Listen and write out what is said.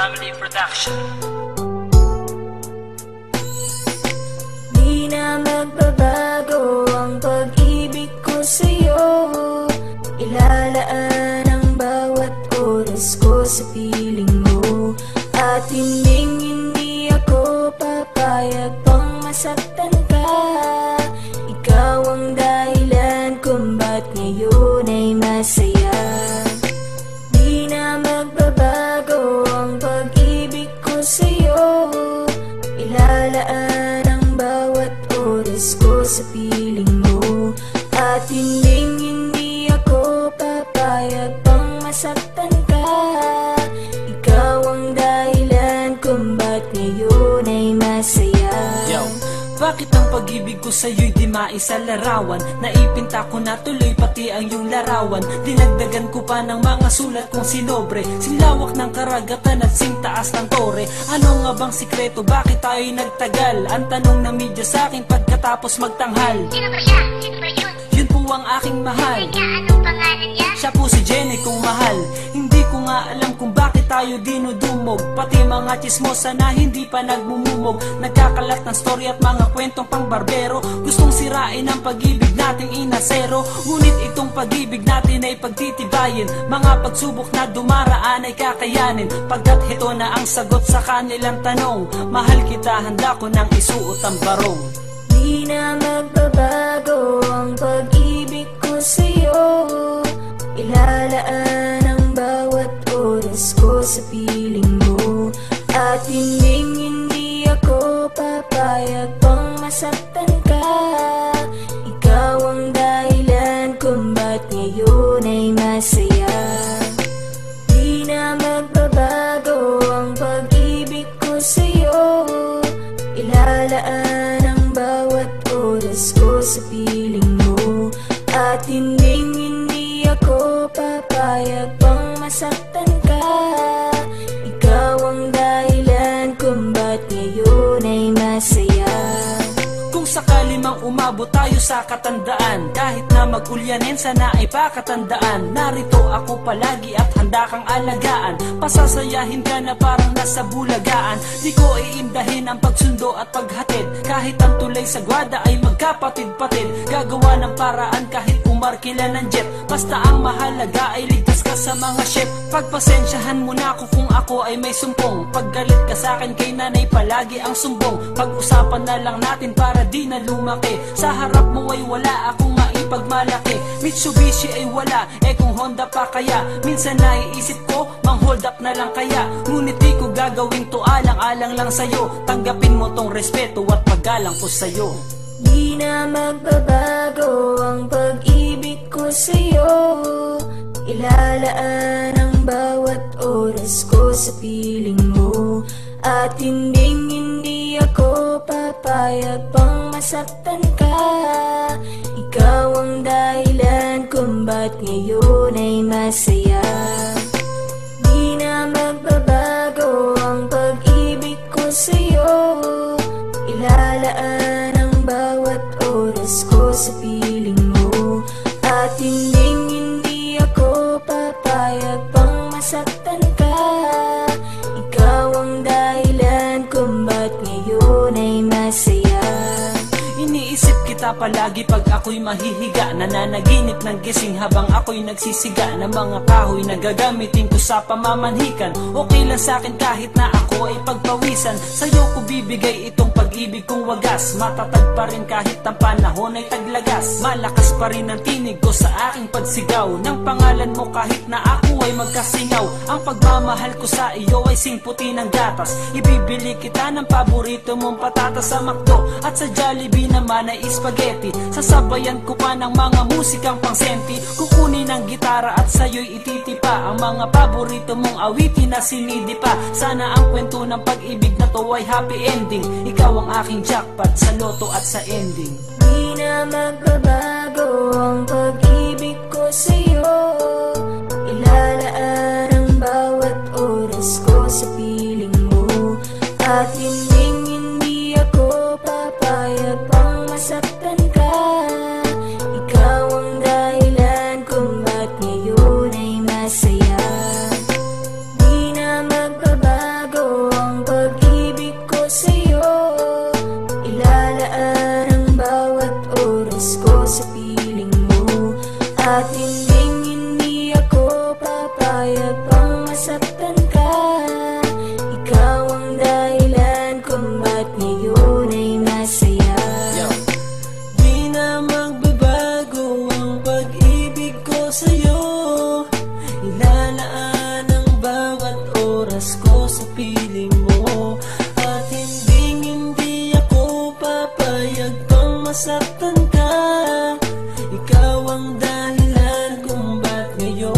Family Production. Di na magbabago ang pag-ibig ko sa'yo. Ilalaan ang bawat oras ko sa piling mo. At hindi ako papayag pang masaktan ka. Ikaw ang dahilan kung ba't ngayon ay masaya. Di na magbabago ang pag-ibig ko sa'yo. Ilalaan ang bawat oras ko sa piling mo. At hindi ako papayag pang masaktan ka. Ikaw ang dahilan kung ba't ngayon ay masaya. Yo, bakit ang pag-ibig ko sa'yo'y di maisalarawan? Naipinta ko na tuloy pati ang iyong larawan. Dinagdagan ko pa ng mga sulat kong sinobre. Sinlawak ng karagatan at singtaas ng tore. Ano nga bang sikreto? Bakit tayo'y nagtagal? Ang tanong ng media sa'kin pagkatapos magtanghal. Sino ba siya? Sino ba yun? Yun po ang aking mahal. Teka, anong pangalan niya? Siya po si Jenny kong mahal. Hindi ko nga alam kung bakit tayo dinudumog. Pati mga chismosa na hindi pa nagmumumog. Nagkakalat ng story at mga kwentong pang barbero. Gustong sirain ang pag-ibig nating inasero. Ngunit itong pag-ibig natin ay pagtitibayin. Mga pagsubok na dumaraan ay kakayanin. Pagkat ito na ang sagot sa kanilang tanong. Mahal kita, handa ko nang isuot ang barong. Di na magbabago ang pag-ibig ko sa'yo. Ilalaan ang bawat oras ko sa piling mo. At hindi ako papayag pang masaktan ka. Ikaw ang dahilan kung ba't ngayon ay masaya. Di na magbabago ang pag-ibig ko sa'yo. Ilalaan ang bawat oras ko sa piling mo. At hindi ako papayag pang masaktan ka. Ikaw ang dahilan kung ba't ngayon ay masaya. Kung sakali mang umabot tayo sa katandaan, kahit na mag-ulyanin sana ay pakatandaan. Narito ako palagi at handa kang alagaan. Pasasayahin ka na parang nasa bulagaan. Di ko iindahin ang pagsundo at paghatid. Kahit ang tulay sa gwada ay magkapatid-patid. Gagawa ng paraan kahit umarkila ng jet. Basta ang mahalaga ay ligtas ka sa mga ship. Pagpasensyahan mo na ako kung ako ay may sumpong. Paggalit ka sa akin kay nanay palagi ang sumbong. Pag-usapan na lang natin para di na lumaki. Sa harap mo ay wala akong maipagmalaki. Mitsubishi ay wala, kung Honda pa kaya. Minsan naiisip ko, mang hold up na lang kaya. Ngunit di ko gagawin to, alang-alang lang sa'yo. Tanggapin mo tong respeto at paggalang ko sa'yo. Di na magbabago ang pag-ibig ko sa'yo. Ilalaan ang bawat oras ko sa piling mo. At hindi ako papayag pang masaktan ka. Ikaw ang dahilan kung ba't ngayon ay masaya. Di na magbabago ang pag-ibig ko sa'yo. Ilalaan ang bawat oras ko sa piling mo. At hindi ako papayag pang masaktan ka. Ikaw ang dahilan kung ba't ngayon ay masaya. Iniisip kita palagi pag ako'y mahihiga. Nananaginip ng gising habang ako'y nagsisiga. Ng mga kahoy na gagamitin ko sa pamamanhikan. Okay lang sa'kin kahit na ako ay pagpawisan. Sa'yo ko bibigay itong pag-ibig kong wagas. Matatag pa rin kahit ang panahon ay taglagas. Malakas pa rin ang tinig ko sa aking pagsigaw ng pangalan mo kahit na ako ay magkasingaw. Ang pagmamahal ko sa iyo ay singputi ng gatas. Ibibili kita ng paborito mong patatas sa McDo. At sa Jollibee naman ay spaghetti. Sasabayan ko pa ng mga musikang pangsenti. Kukunin ang gitara at sa'yo'y ititipa ang mga paborito mong awitin na sinidi pa. Sana ang kwento ng pag-ibig na to ay happy ending. Ikaw ang aking jackpot sa loto at sa ending. Di na magbabago ang pag-ibig ko sa'yo. Ilalaan ang bawat oras ko sa piling mo. At hindi ako papayag pang masaktan ka. Ikaw ang dahilan kung ba't ngayon ay masaya. Di na magbabago papayag pang masaktan ka. Ikaw ang dahilan kung ba't ngayon ay masaya. Di na magbabago ang pag-ibig ko sa'yo. Ilalaan ang bawat oras ko sa piling mo. At hindi ako papayag pang masaktan ka. Ikaw ang dahilan kung ba't ngayon